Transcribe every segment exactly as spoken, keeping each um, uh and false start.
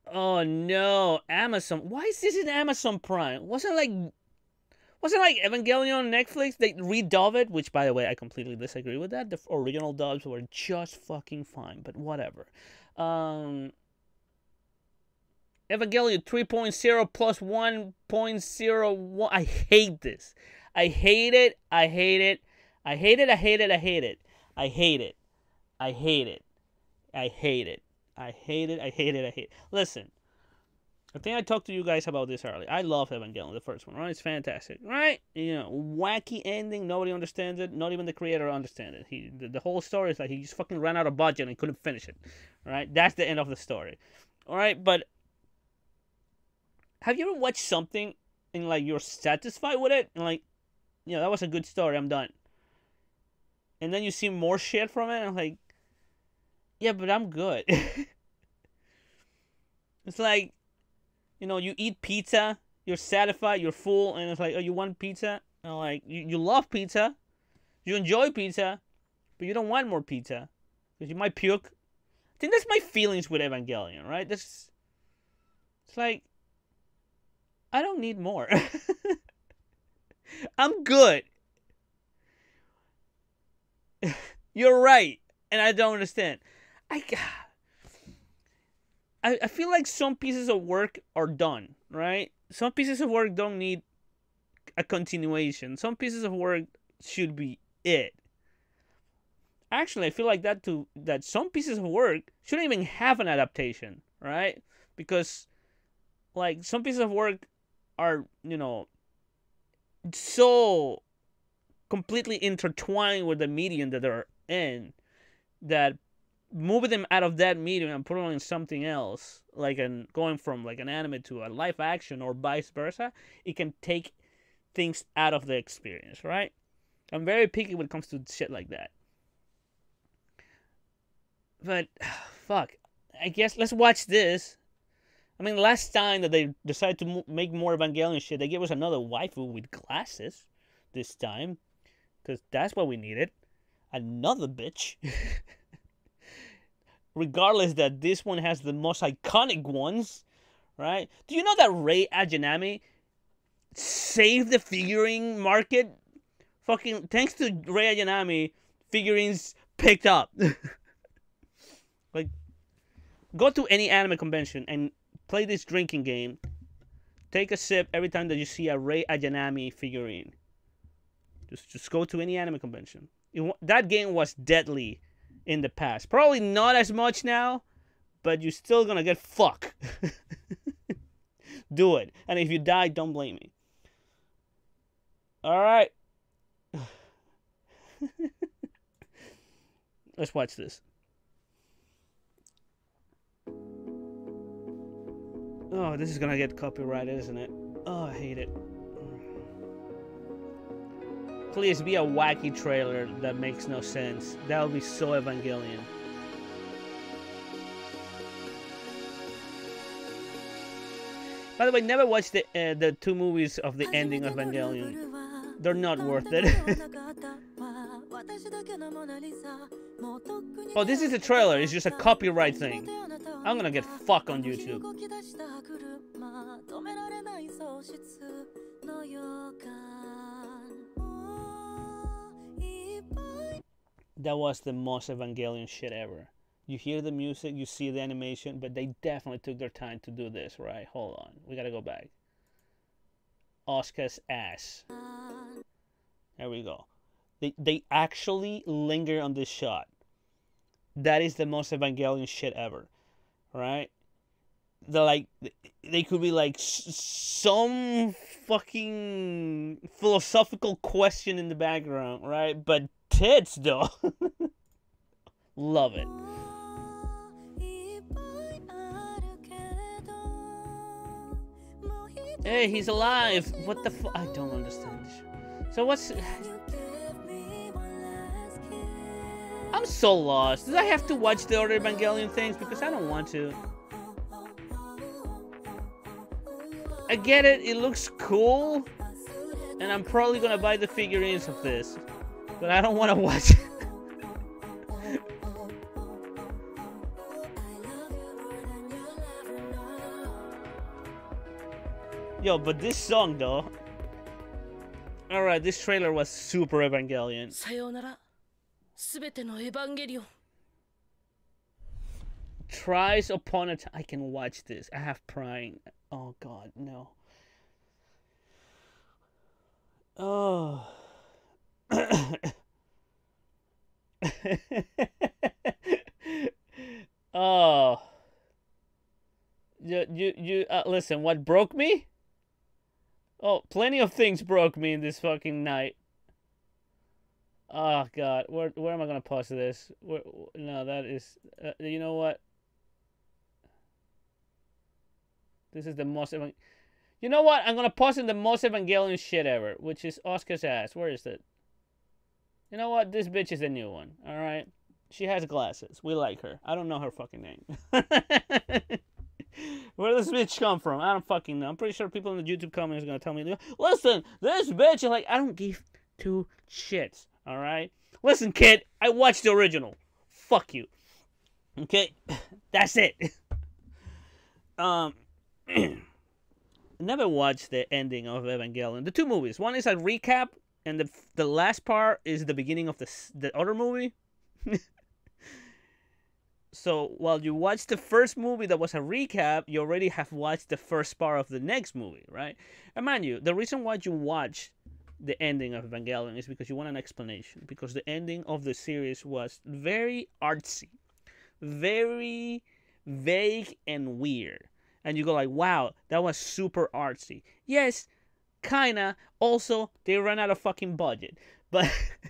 Oh no, Amazon. Why is this in Amazon Prime? Wasn't like wasn't like Evangelion on Netflix? They redub it, which by the way I completely disagree with that. The original dubs were just fucking fine, but whatever. Um Evangelion three point oh plus one point oh one. I hate this. I hate it. I hate it. I hate it. I hate it. I hate it. I hate it. I hate it. I hate it. I hate it. I hate it. I hate it. Listen, I think I talked to you guys about this earlier. I love Evangelion, the first one, right? It's fantastic, right? You know, wacky ending. Nobody understands it. Not even the creator understands it. He, the, the whole story is like he just fucking ran out of budget and couldn't finish it, right? That's the end of the story, all right? But have you ever watched something and like you're satisfied with it and like, you know, that was a good story. I'm done. And then you see more shit from it and I'm like, yeah, but I'm good. It's like, you know, you eat pizza, you're satisfied, you're full, and it's like, oh, you want pizza? And like, you, you love pizza, you enjoy pizza, but you don't want more pizza because you might puke. I think that's my feelings with Evangelion, right? That's, it's like, I don't need more. I'm good. You're right, and I don't understand. I, I, I feel like some pieces of work are done, right? Some pieces of work don't need a continuation. Some pieces of work should be it. Actually, I feel like that too. That some pieces of work shouldn't even have an adaptation, right? Because, like, some pieces of work are, you know, so completely intertwined with the medium that they're in that moving them out of that medium and putting them in something else, like an going from like an anime to a live action or vice versa, it can take things out of the experience, right? I'm very picky when it comes to shit like that. But fuck, I guess let's watch this. I mean, last time that they decided to mo- make more Evangelion shit, they gave us another waifu with glasses. This time, because that's what we needed. Another bitch. Regardless that this one has the most iconic ones, right? Do you know that Rei Ayanami saved the figurine market? Fucking thanks to Rei Ayanami, figurines picked up. Like, go to any anime convention and play this drinking game. Take a sip every time that you see a Rei Ayanami figurine. Just, just go to any anime convention. It, that game was deadly in the past. Probably not as much now, but you're still gonna get fucked. Do it. And if you die, don't blame me. Alright. Let's watch this. Oh, this is gonna get copyrighted, isn't it? Oh, I hate it. Please be a wacky trailer that makes no sense. That would be so Evangelion. By the way, never watch the uh, the two movies of the ending of Evangelion. They're not worth it. Oh, this is a trailer. It's just a copyright thing. I'm gonna get fucked on YouTube. That was the most Evangelion shit ever. You hear the music, you see the animation, but they definitely took their time to do this, right? Hold on. We gotta go back. Asuka's ass. There we go. They, they actually linger on this shot. That is the most Evangelion shit ever. Right? The like, they could be like some fucking philosophical question in the background, right? But tits, though. Love it. Hey, he's alive. What the fuck? I don't understand this. So what's... I'm so lost. Do I have to watch the other Evangelion things? Because I don't want to. I get it. It looks cool. And I'm probably going to buy the figurines of this. But I don't want to watch it. Yo, but this song though. Alright, this trailer was super Evangelion. さようなら。すべてのエヴァンゲリオン。 Tries upon a time. I can watch this. I have Prime. Oh god, no. Oh. Oh. You you you uh, listen, what broke me? Oh, plenty of things broke me in this fucking night. Oh god, where where am I gonna pause this? Where, no, that is. Uh, you know what? This is the most. Evang you know what? I'm gonna pause in the most Evangelion shit ever, which is Oscar's ass. Where is it? You know what? This bitch is a new one. All right, she has glasses. We like her. I don't know her fucking name. Where does this bitch come from? I don't fucking know. I'm pretty sure people in the YouTube comments are gonna tell me, listen, this bitch is like, I don't give two shits. All right, listen, kid. I watched the original. Fuck you. Okay, that's it. Um. Never watched the ending of Evangelion. The two movies. One is a recap, and the the last part is the beginning of the the other movie. So while you watch the first movie that was a recap, you already have watched the first part of the next movie, right? And mind you, the reason why you watch the ending of Evangelion is because you want an explanation. Because the ending of the series was very artsy, very vague and weird. And you go like, wow, that was super artsy. Yes, kinda. Also, they ran out of fucking budget. But,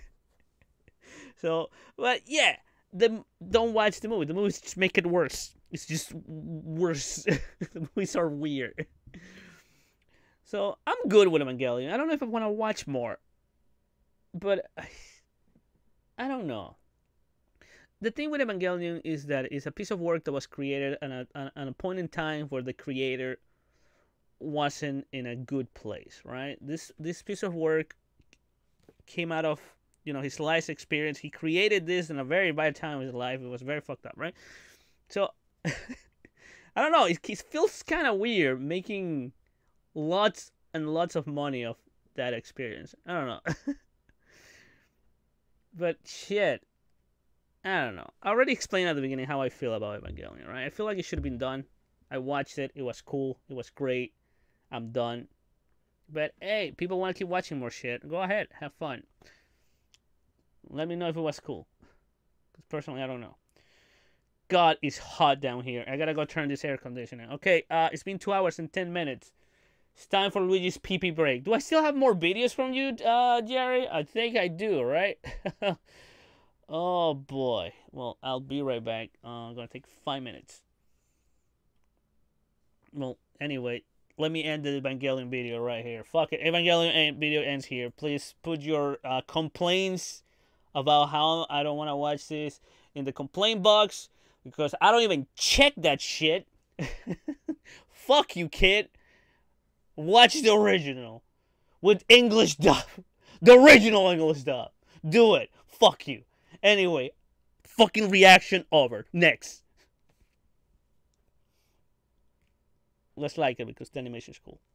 so, but yeah, the, don't watch the movie. The movies just make it worse. It's just worse. The movies are weird. So, I'm good with Evangelion. I don't know if I want to watch more. But, I don't know. The thing with Evangelion is that it's a piece of work that was created at a, at a point in time where the creator wasn't in a good place, right? This this piece of work came out of, you know, his life's experience. He created this in a very bad time of his life. It was very fucked up, right? So, I don't know. It, it feels kind of weird making lots and lots of money off that experience. I don't know. But shit. I don't know. I already explained at the beginning how I feel about Evangelion, right? I feel like it should have been done. I watched it. It was cool. It was great. I'm done. But hey, people want to keep watching more shit. Go ahead. Have fun. Let me know if it was cool. Because personally, I don't know. God, it's hot down here. I gotta go turn this air conditioner. Okay, uh, it's been two hours and ten minutes. It's time for Luigi's pee-pee break. Do I still have more videos from you, uh, Jerry? I think I do, right? Oh boy. Well, I'll be right back. Uh, I'm gonna take five minutes. Well, anyway, let me end the Evangelion video right here. Fuck it. Evangelion video ends here. Please put your uh, complaints about how I don't want to watch this in the complaint box, because I don't even check that shit. Fuck you, kid. Watch the original with English dub. The original English dub. Do it. Fuck you. Anyway, fucking reaction over. Next. Let's like it because the animation is cool.